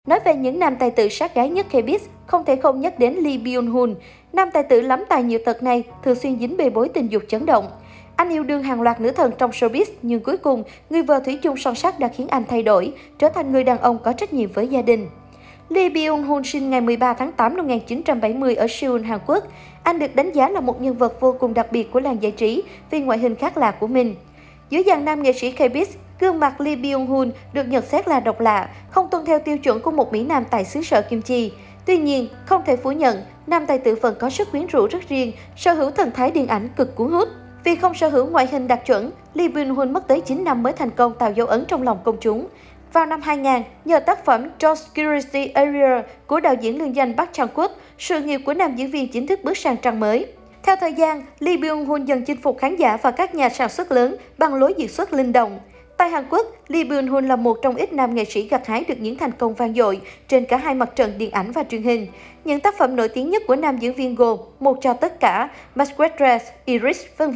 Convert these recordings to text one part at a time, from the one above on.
Nói về những nam tài tử sát gái nhất showbiz, không thể không nhắc đến Lee Byung-hun. Nam tài tử lắm tài nhiều tật này thường xuyên dính bê bối tình dục chấn động. Anh yêu đương hàng loạt nữ thần trong showbiz, nhưng cuối cùng, người vợ thủy chung son sắt đã khiến anh thay đổi, trở thành người đàn ông có trách nhiệm với gia đình. Lee Byung-hun sinh ngày 13 tháng 8 năm 1970 ở Seoul, Hàn Quốc. Anh được đánh giá là một nhân vật vô cùng đặc biệt của làng giải trí vì ngoại hình khác lạ của mình. Dưới dàn nam nghệ sĩ showbiz, gương mặt Lee Byung-hun được nhận xét là độc lạ, không tuân theo tiêu chuẩn của một mỹ nam tại xứ sở kim chi. Tuy nhiên, không thể phủ nhận, nam tài tử vẫn có sức quyến rũ rất riêng, sở hữu thần thái điện ảnh cực cuốn hút. Vì không sở hữu ngoại hình đạt chuẩn, Lee Byung-hun mất tới 9 năm mới thành công tạo dấu ấn trong lòng công chúng. Vào năm 2000, nhờ tác phẩm Job Security Area của đạo diễn lừng danh Park Chan-wook, sự nghiệp của nam diễn viên chính thức bước sang trang mới. Theo thời gian, Lee Byung-hun dần chinh phục khán giả và các nhà sản xuất lớn bằng lối diễn xuất linh động. Tại Hàn Quốc, Lee Byung-hun là một trong ít nam nghệ sĩ gặt hái được những thành công vang dội trên cả hai mặt trận điện ảnh và truyền hình. Những tác phẩm nổi tiếng nhất của nam diễn viên gồm Một cho tất cả, Masquerade Dress, Iris, v.v.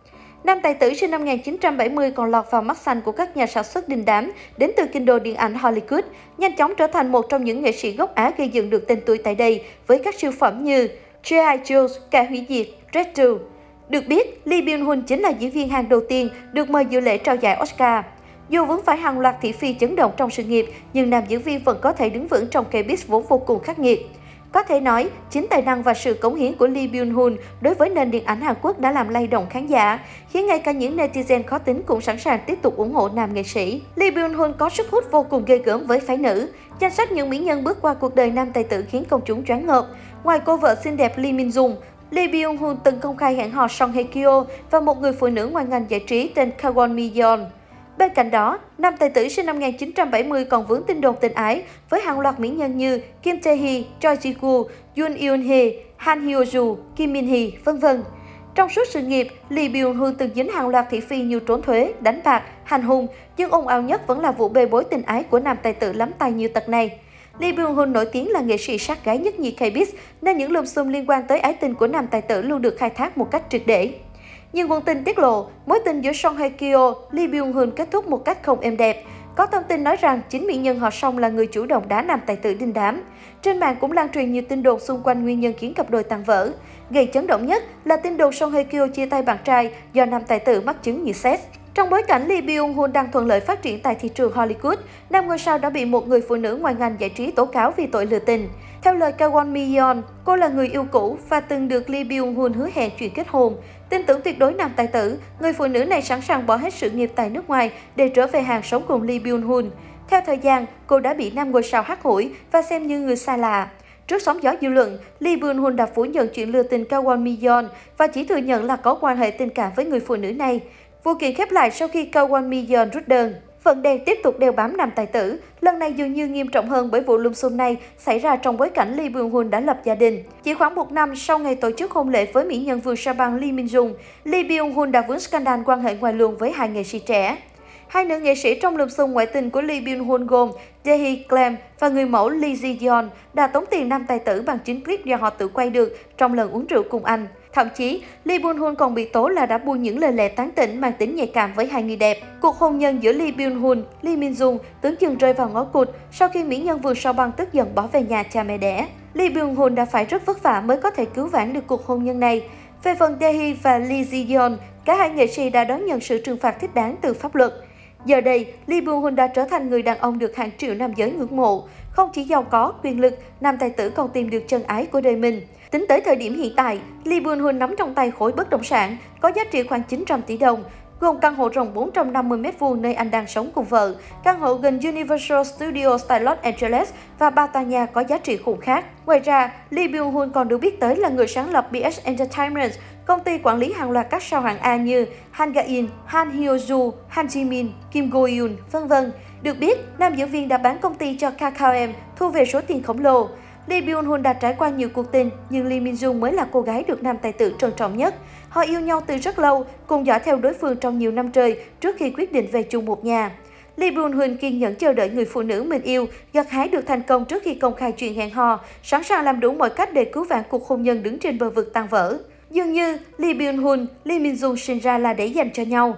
Nam tài tử sinh năm 1970 còn lọt vào mắt xanh của các nhà sản xuất đình đám đến từ kinh đô điện ảnh Hollywood, nhanh chóng trở thành một trong những nghệ sĩ gốc Á gây dựng được tên tuổi tại đây với các siêu phẩm như G.I. Joe, Kẻ hủy diệt, Red 2. Được biết, Lee Byung-hun chính là diễn viên Hàn đầu tiên được mời dự lễ trao giải Oscar. Dù vướng phải hàng loạt thị phi chấn động trong sự nghiệp, nhưng nam diễn viên vẫn có thể đứng vững trong showbiz vốn vô cùng khắc nghiệt. Có thể nói, chính tài năng và sự cống hiến của Lee Byung-hun đối với nền điện ảnh Hàn Quốc đã làm lay động khán giả, khiến ngay cả những netizen khó tính cũng sẵn sàng tiếp tục ủng hộ nam nghệ sĩ. Lee Byung-hun có sức hút vô cùng ghê gớm với phái nữ. Danh sách những mỹ nhân bước qua cuộc đời nam tài tử khiến công chúng choáng ngợp. Ngoài cô vợ xinh đẹp Lee Min-jung, Lee Byung-hun từng công khai hẹn hò Song Hye-kyo và một người phụ nữ ngoài ngành giải trí tên Kwon Mi-yeon. Bên cạnh đó, nam tài tử sinh năm 1970 còn vướng tin đồn tình ái với hàng loạt mỹ nhân như Kim Tae-hee, Choi Ji-woo, Yoon Eun-hye, Han Hyo-joo, Kim Min-hee, v.v. Trong suốt sự nghiệp, Lee Byung-hun từng dính hàng loạt thị phi như trốn thuế, đánh bạc, hành hung, nhưng ồn ào nhất vẫn là vụ bê bối tình ái của nam tài tử lắm tài nhiều tật này. Lee Byung-hun nổi tiếng là nghệ sĩ sát gái nhất nhì showbiz, nên những lùm xùm liên quan tới ái tình của nam tài tử luôn được khai thác một cách triệt để. Nhưng nguồn tin tiết lộ, mối tình giữa Song Hye-kyo, Lee Byung-hun kết thúc một cách không êm đẹp. Có thông tin nói rằng chính mỹ nhân họ Song là người chủ động đá nam tài tử đình đám. Trên mạng cũng lan truyền nhiều tin đồn xung quanh nguyên nhân khiến cặp đôi tan vỡ. Gây chấn động nhất là tin đồn Song Hye-kyo chia tay bạn trai do nam tài tử mắc chứng Nhiệt. Trong bối cảnh Lee Byung-hun đang thuận lợi phát triển tại thị trường Hollywood, nam ngôi sao đã bị một người phụ nữ ngoài ngành giải trí tố cáo vì tội lừa tình. Theo lời Kwon Mi-yeon, cô là người yêu cũ và từng được Lee Byung-hun hứa hẹn chuyện kết hôn. Tin tưởng tuyệt đối nam tài tử, người phụ nữ này sẵn sàng bỏ hết sự nghiệp tại nước ngoài để trở về Hàn sống cùng Lee Byung-hun. Theo thời gian, cô đã bị nam ngôi sao hắt hủi và xem như người xa lạ. Trước sóng gió dư luận, Lee Byung-hun đã phủ nhận chuyện lừa tình Kwon Mi-yeon và chỉ thừa nhận là có quan hệ tình cảm với người phụ nữ này. Vụ kiện khép lại sau khi Kwon Mi-yeon rút đơn. Vận đen tiếp tục đeo bám nam tài tử, lần này dường như nghiêm trọng hơn bởi vụ lùm xùm này xảy ra trong bối cảnh Lee Byung-hun đã lập gia đình. Chỉ khoảng một năm sau ngày tổ chức hôn lễ với mỹ nhân vườn sao băng Lee Min-jung, Lee Byung-hun đã vướng scandal quan hệ ngoài luồng với hai nghệ sĩ trẻ. Hai nữ nghệ sĩ trong lùm xùm ngoại tình của Lee Byung-hun gồm Dae-hee Clam và người mẫu Lee Ji-yeon đã tống tiền nam tài tử bằng chính clip do họ tự quay được trong lần uống rượu cùng anh. Thậm chí, Lee Byung-hun còn bị tố là đã buông những lời lẽ tán tỉnh mang tính nhạy cảm với hai người đẹp. Cuộc hôn nhân giữa Lee Byung-hun, Lee Min-jung tưởng chừng rơi vào ngõ cụt sau khi mỹ nhân vườn sao băng tức giận bỏ về nhà cha mẹ đẻ. Lee Byung-hun đã phải rất vất vả mới có thể cứu vãn được cuộc hôn nhân này. Về phần Dae-hee và Lee Ji-yeon, cả hai nghệ sĩ đã đón nhận sự trừng phạt thích đáng từ pháp luật. Giờ đây, Lee Byung-hun đã trở thành người đàn ông được hàng triệu nam giới ngưỡng mộ. Không chỉ giàu có, quyền lực, nam tài tử còn tìm được chân ái của đời mình. Tính tới thời điểm hiện tại, Lee Byung-hun nắm trong tay khối bất động sản có giá trị khoảng 900 tỷ đồng, gồm căn hộ rộng 450 m2 nơi anh đang sống cùng vợ, căn hộ gần Universal Studios tại Los Angeles và 3 tòa nhà có giá trị khủng khác. Ngoài ra, Lee Byung-hun còn được biết tới là người sáng lập BS Entertainment, công ty quản lý hàng loạt các sao hạng A như Han Ga-in, Han Hyo-joo, Han Ji-min, Kim Go-eun, v.v. Được biết, nam diễn viên đã bán công ty cho KKM, thu về số tiền khổng lồ. Lee Byung-hun đã trải qua nhiều cuộc tình, nhưng Lee Min-jung mới là cô gái được nam tài tử trân trọng nhất. Họ yêu nhau từ rất lâu, cùng dõi theo đối phương trong nhiều năm trời trước khi quyết định về chung một nhà. Lee Byung-hun kiên nhẫn chờ đợi người phụ nữ mình yêu gặt hái được thành công trước khi công khai chuyện hẹn hò, sẵn sàng làm đủ mọi cách để cứu vãn cuộc hôn nhân đứng trên bờ vực tan vỡ. Dường như Lee Byung-hun, Lee Min-jung sinh ra là để dành cho nhau.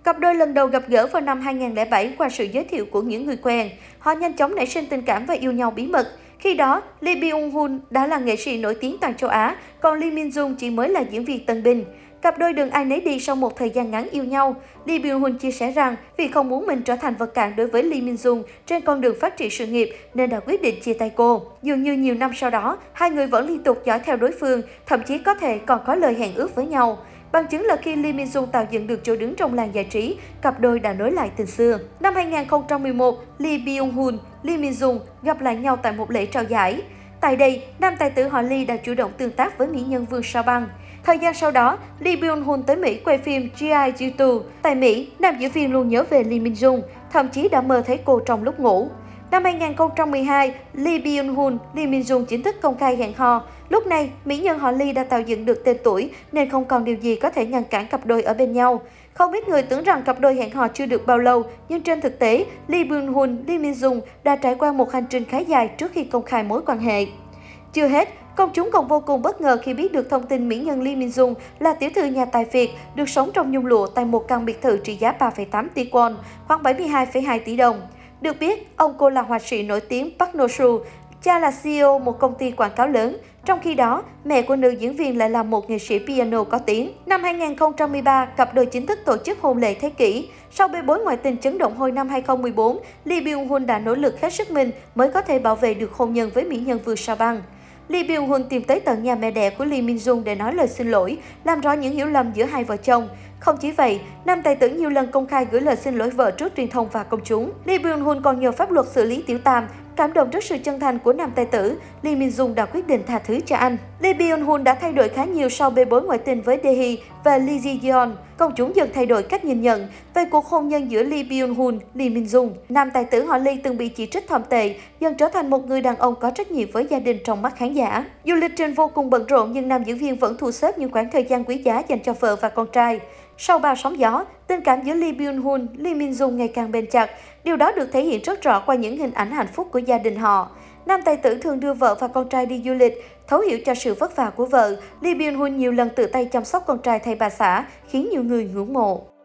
Cặp đôi lần đầu gặp gỡ vào năm 2007 qua sự giới thiệu của những người quen. Họ nhanh chóng nảy sinh tình cảm và yêu nhau bí mật. Khi đó, Lee Byung-hun đã là nghệ sĩ nổi tiếng toàn châu Á, còn Lee Min-jung chỉ mới là diễn viên tân binh. Cặp đôi đường ai nấy đi sau một thời gian ngắn yêu nhau. Lee Byung-hun chia sẻ rằng vì không muốn mình trở thành vật cản đối với Lee Min-jung trên con đường phát triển sự nghiệp nên đã quyết định chia tay cô. Dường như nhiều năm sau đó, hai người vẫn liên tục dõi theo đối phương, thậm chí có thể còn có lời hẹn ước với nhau. Bằng chứng là khi Lee Min-jung tạo dựng được chỗ đứng trong làng giải trí, cặp đôi đã nối lại tình xưa. Năm 2011, Lee Byung-hun, Lee Min-jung gặp lại nhau tại một lễ trao giải. Tại đây, nam tài tử họ Lee đã chủ động tương tác với mỹ nhân Vương Sao Băng. Thời gian sau đó, Lee Byung-hun tới Mỹ quay phim G.I. Jee-2. Tại Mỹ, nam diễn viên luôn nhớ về Lee Min-jung, thậm chí đã mơ thấy cô trong lúc ngủ. Năm 2012, Lee Byung-hun, Lee Min-jung chính thức công khai hẹn hò. Lúc này, mỹ nhân họ Lee đã tạo dựng được tên tuổi nên không còn điều gì có thể ngăn cản cặp đôi ở bên nhau. Không ít người tưởng rằng cặp đôi hẹn hò chưa được bao lâu, nhưng trên thực tế, Lee Byung-hun, Lee Min-jung đã trải qua một hành trình khá dài trước khi công khai mối quan hệ. Chưa hết, công chúng còn vô cùng bất ngờ khi biết được thông tin mỹ nhân Lee Min-jung là tiểu thư nhà tài phiệt, được sống trong nhung lụa tại một căn biệt thự trị giá 3,8 tỷ won, khoảng 72,2 tỷ đồng. Được biết, ông cô là họa sĩ nổi tiếng Park No-soo, cha là CEO một công ty quảng cáo lớn. Trong khi đó, mẹ của nữ diễn viên lại là một nghệ sĩ piano có tiếng. Năm 2013, cặp đôi chính thức tổ chức hôn lễ thế kỷ. Sau bê bối ngoại tình chấn động hồi năm 2014, Lee Byung-hun đã nỗ lực hết sức mình mới có thể bảo vệ được hôn nhân với mỹ nhân Vương Sao Băng. Lee Byung-hun tìm tới tận nhà mẹ đẻ của Lee Min-jung để nói lời xin lỗi, làm rõ những hiểu lầm giữa hai vợ chồng. Không chỉ vậy, nam tài tử nhiều lần công khai gửi lời xin lỗi vợ trước truyền thông và công chúng. Lee Byung-hun còn nhờ pháp luật xử lý tiểu tam. Cảm động trước sự chân thành của nam tài tử, Lee Min-jung đã quyết định tha thứ cho anh. Lee Byung-hun đã thay đổi khá nhiều sau bê bối ngoại tình với Dae-hee và Lee Ji-yeon. Công chúng dần thay đổi cách nhìn nhận về cuộc hôn nhân giữa Lee Byung-hun, Lee Min-jung. Nam tài tử họ Lee từng bị chỉ trích thậm tệ, dần trở thành một người đàn ông có trách nhiệm với gia đình trong mắt khán giả. Dù lịch trình vô cùng bận rộn nhưng nam diễn viên vẫn thu xếp những khoảng thời gian quý giá dành cho vợ và con trai. Sau bao sóng gió, tình cảm giữa Lee Byung-hun, Lee Min-jung ngày càng bền chặt. Điều đó được thể hiện rất rõ qua những hình ảnh hạnh phúc của gia đình họ. Nam tài tử thường đưa vợ và con trai đi du lịch, thấu hiểu cho sự vất vả của vợ. Lee Byung-hun nhiều lần tự tay chăm sóc con trai thay bà xã, khiến nhiều người ngưỡng mộ.